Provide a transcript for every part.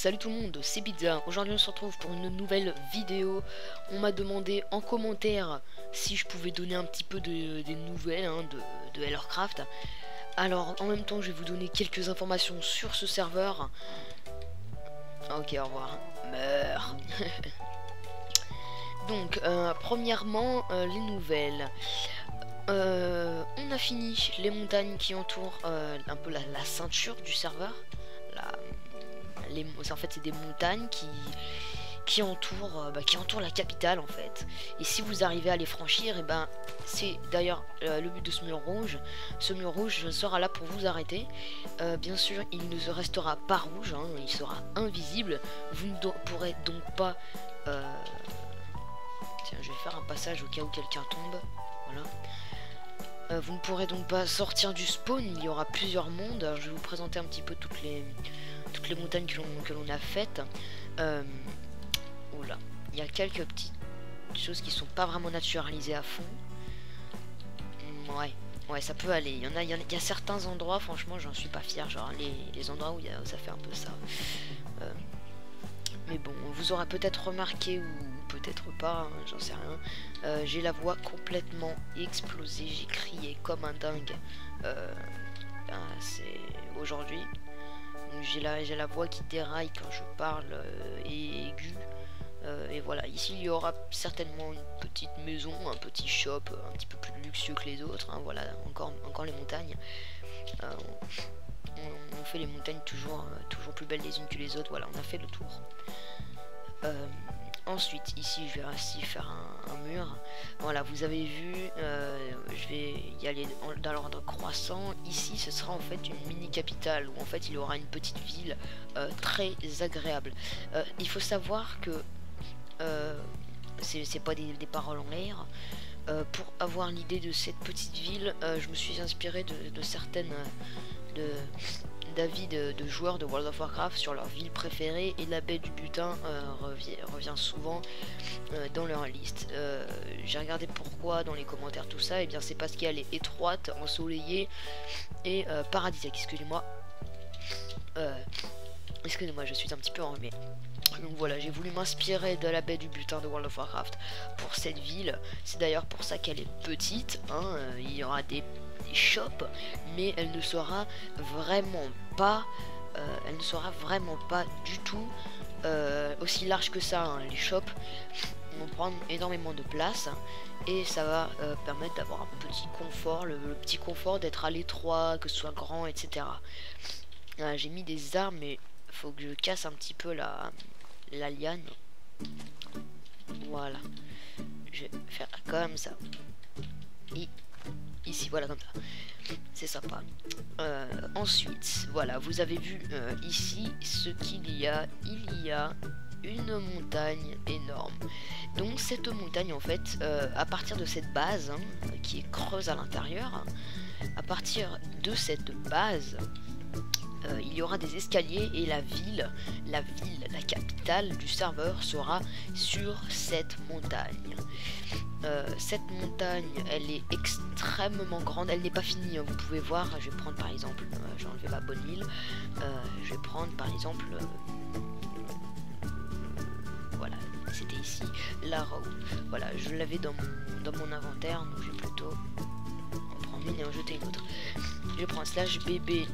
Salut tout le monde, c'est Pizza. Aujourd'hui on se retrouve pour une nouvelle vidéo. On m'a demandé en commentaire si je pouvais donner un petit peu des nouvelles de Hellercraft. Alors en même temps je vais vous donner quelques informations sur ce serveur. Ok, au revoir. Meurs. Donc premièrement les nouvelles. On a fini les montagnes qui entourent un peu la ceinture du serveur. En fait c'est des montagnes qui entourent la capitale en fait. Et si vous arrivez à les franchir, et ben c'est d'ailleurs le but de ce mur rouge. Ce mur rouge sera là pour vous arrêter. Bien sûr il ne restera pas rouge, hein, il sera invisible. Vous ne pourrez donc pas tiens, je vais faire un passage au cas où quelqu'un tombe. Voilà. Vous ne pourrez donc pas sortir du spawn. Il y aura plusieurs mondes. Alors, je vais vous présenter un petit peu toutes les montagnes que l'on a faites. Oula, il y a quelques petites choses qui sont pas vraiment naturalisées à fond. Ouais, ça peut aller. Il y a certains endroits, franchement, j'en suis pas fier. Genre les endroits où ça fait un peu ça. Mais bon, vous aurez peut-être remarqué ou peut-être pas, hein, j'en sais rien. J'ai la voix complètement explosée. J'ai crié comme un dingue. C'est aujourd'hui. J'ai la voix qui déraille quand je parle et aiguë. Et voilà, ici il y aura certainement une petite maison, un petit shop un petit peu plus luxueux que les autres, hein, voilà, encore les montagnes. On fait les montagnes toujours plus belles les unes que les autres. Voilà, on a fait le tour. Ensuite ici je vais ainsi faire un mur. Voilà, vous avez vu, je vais y aller dans l'ordre croissant. Ici ce sera en fait une mini capitale où en fait il y aura une petite ville très agréable. Il faut savoir que c'est pas des paroles en l'air. Pour avoir l'idée de cette petite ville, je me suis inspiré de certaines d'avis de joueurs de World of Warcraft sur leur ville préférée, et la baie du butin revient souvent dans leur liste. J'ai regardé pourquoi dans les commentaires tout ça, et bien c'est parce qu'elle est étroite, ensoleillée et paradisiaque. Excusez-moi, je suis un petit peu enrhumé. Donc voilà, j'ai voulu m'inspirer de la baie du butin de World of Warcraft pour cette ville. C'est d'ailleurs pour ça qu'elle est petite, hein. Il y aura des shops, mais elle ne sera vraiment pas du tout aussi large que ça, hein. Les shops vont prendre énormément de place et ça va permettre d'avoir un petit confort, le petit confort d'être à l'étroit, que ce soit grand, etc. J'ai mis des arbres, mais faut que je casse un petit peu la liane. Voilà, je vais faire comme ça. Et ici, voilà, comme ça. C'est sympa. Ensuite, voilà, vous avez vu ici ce qu'il y a. Il y a une montagne énorme. Donc cette montagne, en fait, à partir de cette base, hein, qui est creuse à l'intérieur, à partir de cette base, il y aura des escaliers et la capitale du serveur sera sur cette montagne. Cette montagne, elle est extrêmement grande, elle n'est pas finie, hein, vous pouvez voir. Je vais prendre par exemple, j'ai enlevé ma bonne île, je vais prendre par exemple, voilà, c'était ici, la roue. Voilà, je l'avais dans mon inventaire, donc je vais plutôt en prendre une et en jeter une autre. Je vais prendre /bb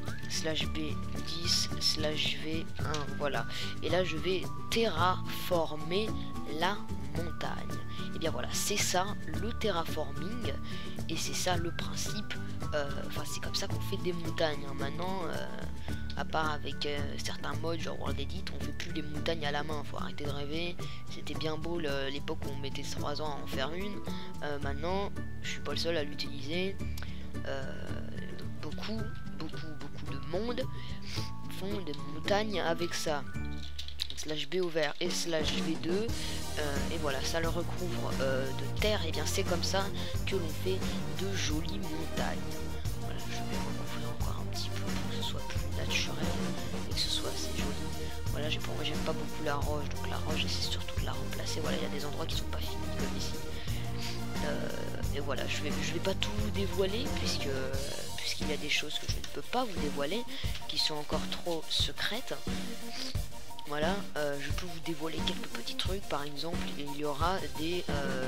/b10/v1, voilà. Et là je vais terraformer la montagne. Et bien voilà, c'est ça le terraforming, et c'est ça le principe. Enfin c'est comme ça qu'on fait des montagnes, hein. Maintenant à part avec certains modes genre World Edit, on fait plus les montagnes à la main. Faut arrêter de rêver. C'était bien beau l'époque où on mettait 3 ans à en faire une. Maintenant je suis pas le seul à l'utiliser. Beaucoup de monde font des montagnes avec ça. /B ouvert et /V2, et voilà, ça le recouvre de terre. Et bien c'est comme ça que l'on fait de jolies montagnes. Voilà, je vais recouvrir encore un petit peu pour que ce soit plus naturel et que ce soit assez joli. Voilà, j'aime pas beaucoup la roche, donc la roche j'essaie surtout de la remplacer. Voilà, il y a des endroits qui sont pas finis comme ici. Et voilà, je vais pas tout dévoiler puisqu'il y a des choses que je ne peux pas vous dévoiler qui sont encore trop secrètes. Voilà, je peux vous dévoiler quelques petits trucs. Par exemple, il y aura des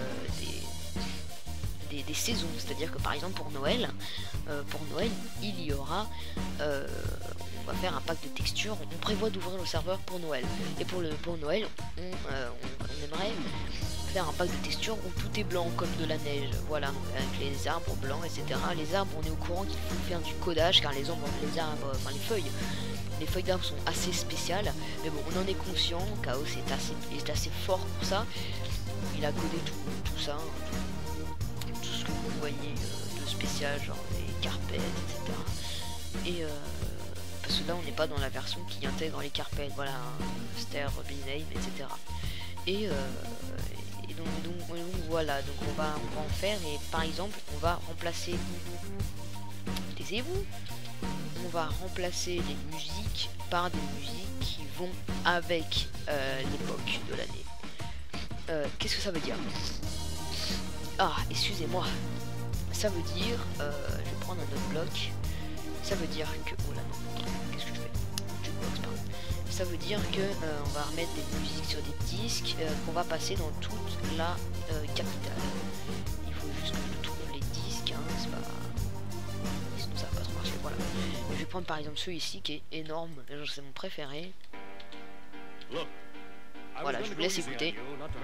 saisons, c'est-à-dire que par exemple pour Noël, il y aura, on va faire un pack de textures. On prévoit d'ouvrir le serveur pour Noël, et pour Noël, on aimerait faire un pack de textures où tout est blanc comme de la neige, voilà, avec les arbres blancs, etc. Les arbres, on est au courant qu'il faut faire du codage car les feuilles d'arbres sont assez spéciales, mais bon, on en est conscient. Chaos est assez fort pour ça. Il a codé tout ça, tout ce que vous voyez de spécial, genre les carpets, etc. Et parce que là, on n'est pas dans la version qui intègre les carpets, voilà, Ster, Biname, etc. Et donc voilà, donc on va en faire. Et par exemple, on va remplacer, taisez-vous, on va remplacer les musiques par des musiques qui vont avec l'époque de l'année. Qu'est-ce que ça veut dire? Ah, excusez-moi. Ça veut dire, je vais prendre un autre bloc. Ça veut dire que, oh là non, qu'est-ce que je fais? Jukebox, pardon. Ça veut dire que on va remettre des musiques sur des disques qu'on va passer dans toute la capitale. Il faut juste que je trouve les disques, hein, c'est pas... Sinon ça va pas trop marcher, voilà. Et je vais prendre par exemple celui-ci qui est énorme, c'est mon préféré. Voilà, je vous laisse écouter.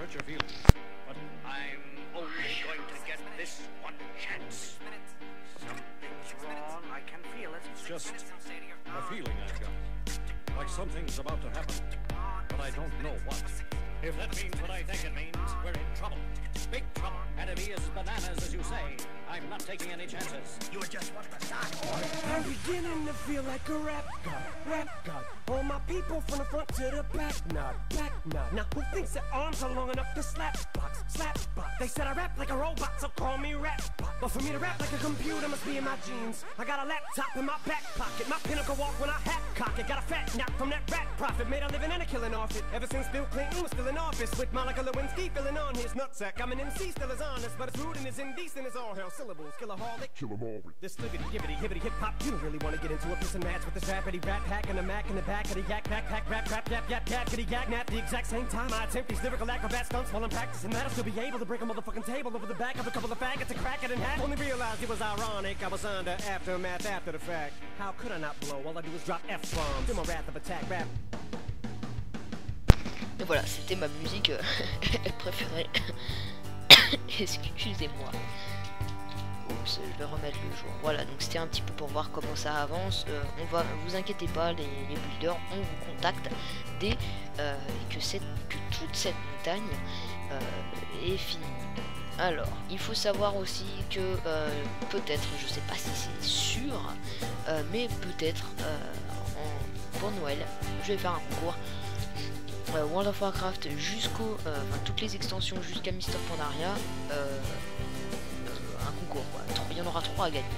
Like something's about to happen, but I don't know what. If that means what I think it means, we're in trouble. Big trouble. Enemy is bananas, as you say. I'm not taking any chances. You're just what the start. I'm beginning to feel like a rap god. All my people from the front to the back nod. Now who thinks their arms are long enough to slap box? They said I rap like a robot, so call me rap. But for me to rap like a computer must be in my genes. I got a laptop in my back pocket, my pinnacle walk when I hat cock it. Got a fat knock from that rat profit, made a living and a killing off it. Ever since Bill Clinton was still in office, with Monica Lewinsky filling on his nutsack. I'm an MC, still as honest, but it's rude and as indecent as all hell. Syllables, killaholic, kill 'em all with this liggity, gibbity, hibbity, hip hop. You don't really want to get into a piss and match with this rappity rap hack and a mac in the back of the yak backpack rap yap kitty yak nap. The exact same time I attempt these lyrical acrobat stunts while I'm practicing that, I'll still be able to break a motherfucking table over the back of a couple of faggots and crack it in half. Only realized it was ironic, I was under aftermath after the fact. How could I not blow? All I do is drop F-bombs in my wrath of attack rap. Et voilà, c'était ma musique préférée. Excusez-moi. Oups, je vais remettre le jour. Voilà, donc c'était un petit peu pour voir comment ça avance. Vous inquiétez pas, les builders, on vous contacte dès que toute cette montagne est finie. Alors, il faut savoir aussi que peut-être, je sais pas si c'est sûr, mais peut-être pour Noël, je vais faire un concours. World of Warcraft toutes les extensions jusqu'à Mist of Pandaria, un concours quoi. Il y en aura 3 à gagner.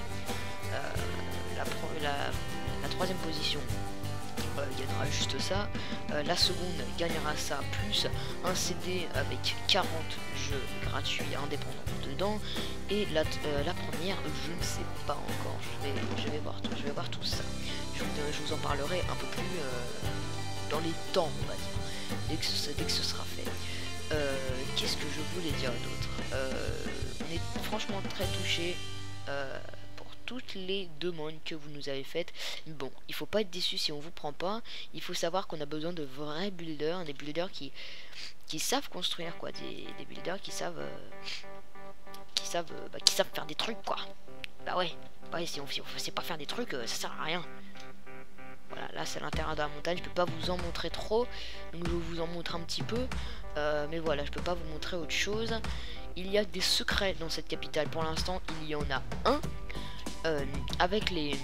La troisième position gagnera juste ça, la seconde gagnera ça plus un CD avec 40 jeux gratuits indépendants dedans, et la première je ne sais pas encore, je vais voir tout ça. Je vous en parlerai un peu plus dans les temps, on va dire, dès que ce sera fait. Qu'est-ce que je voulais dire d'autre? On est franchement très touchés pour toutes les demandes que vous nous avez faites. Bon, il faut pas être déçu si on vous prend pas. Il faut savoir qu'on a besoin de vrais builders, des builders qui savent construire quoi, des builders qui savent faire des trucs quoi. Bah ouais, si on sait pas faire des trucs, ça sert à rien. Voilà, là c'est l'intérieur de la montagne, je peux pas vous en montrer trop, donc je vous en montre un petit peu, mais voilà, je peux pas vous montrer autre chose. Il y a des secrets dans cette capitale, pour l'instant il y en a un, avec les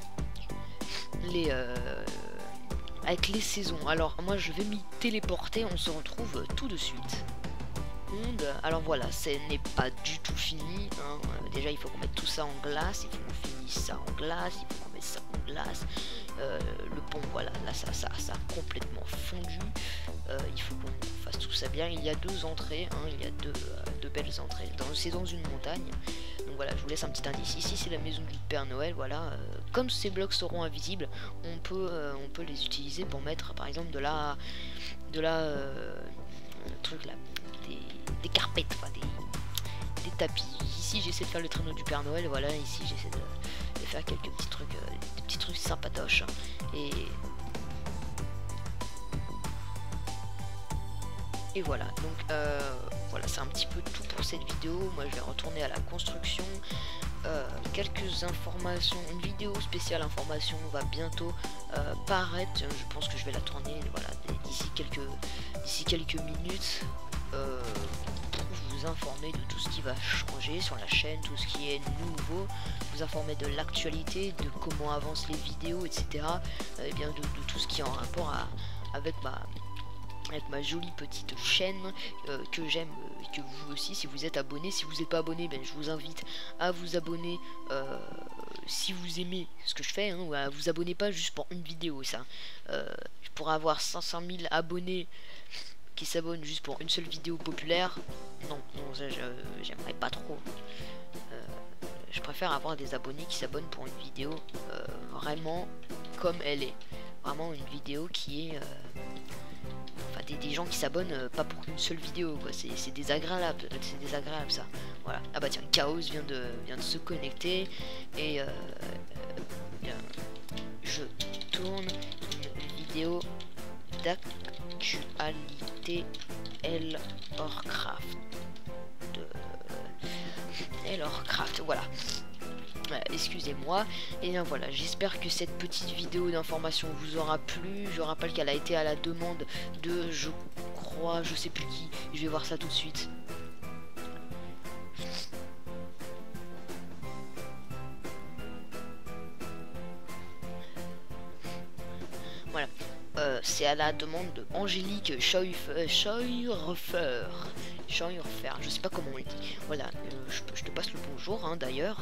saisons. Alors moi je vais m'y téléporter, on se retrouve tout de suite. Alors voilà, ce n'est pas du tout fini, hein. Déjà il faut qu'on mette tout ça en glace, il faut qu'on finisse ça en glace. glace, il faut qu'on mette ça en glace. Le pont, voilà, là ça a complètement fondu. Il faut qu'on fasse tout ça bien. Il y a deux entrées, hein, il y a deux belles entrées. C'est dans une montagne. Donc voilà, je vous laisse un petit indice. Ici c'est la maison du Père Noël. Voilà, comme ces blocs seront invisibles, on peut les utiliser pour mettre par exemple de la truc là, des carpettes, enfin des tapis. Ici j'essaie de faire le traîneau du Père Noël. Voilà, ici j'essaie de faire quelques petits trucs, des petits trucs sympatoches. Et voilà, donc voilà, c'est un petit peu tout pour cette vidéo. Moi je vais retourner à la construction. Quelques informations, une vidéo spéciale information va bientôt paraître. Je pense que je vais la tourner, voilà, d'ici quelques minutes, pour vous informer de tout ce qui va changer sur la chaîne, tout ce qui est nouveau, vous informer de l'actualité, de comment avancent les vidéos, etc. Et bien de tout ce qui est en rapport avec ma jolie petite chaîne que j'aime, que vous aussi, si vous êtes abonné. Si vous n'êtes pas abonné, ben, je vous invite à vous abonner si vous aimez ce que je fais, hein, ou à vous abonner pas juste pour une vidéo. Ça, je pourrais avoir 500 000 abonnés qui s'abonnent juste pour une seule vidéo populaire. Non, ça j'aimerais pas trop. Je préfère avoir des abonnés qui s'abonnent pour une vidéo vraiment comme elle est. Vraiment une vidéo qui est... Enfin, des gens qui s'abonnent pas pour une seule vidéo, quoi. C'est désagréable, ça. Voilà. Ah bah tiens, Chaos vient de se connecter et je tourne une vidéo d'actualité Elorcraft. Elorcraft, voilà. Excusez-moi. Et bien voilà, j'espère que cette petite vidéo d'information vous aura plu. Je rappelle qu'elle a été à la demande de, je crois, je sais plus qui. Je vais voir ça tout de suite. Voilà. C'est à la demande de Angélique Scheuerfer. Je sais pas comment on le dit. Voilà, je te passe le bonjour, hein, d'ailleurs.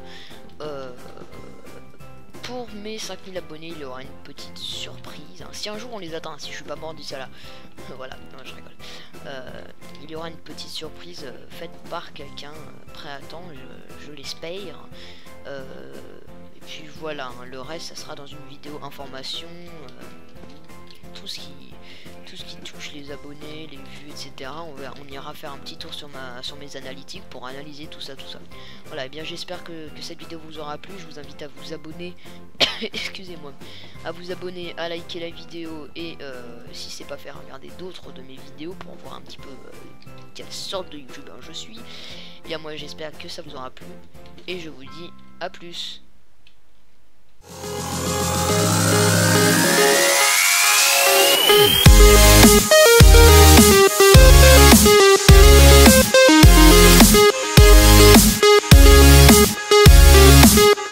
Pour mes 5000 abonnés, il y aura une petite surprise. Hein. Si un jour on les atteint, si je suis pas mort d'ici là, voilà, non, je rigole. Il y aura une petite surprise faite par quelqu'un prêt à temps, je l'espère. Et puis voilà, hein, le reste, ça sera dans une vidéo information. Tout ce qui touche les abonnés, les vues, etc. On ira faire un petit tour sur mes analytiques pour analyser tout ça. Voilà, et bien j'espère que cette vidéo vous aura plu. Je vous invite à vous abonner, excusez-moi, à vous abonner, à liker la vidéo et si c'est pas fait, regarder d'autres de mes vidéos pour voir un petit peu quelle sorte de youtubeur je suis. Et bien moi j'espère que ça vous aura plu et je vous dis à plus.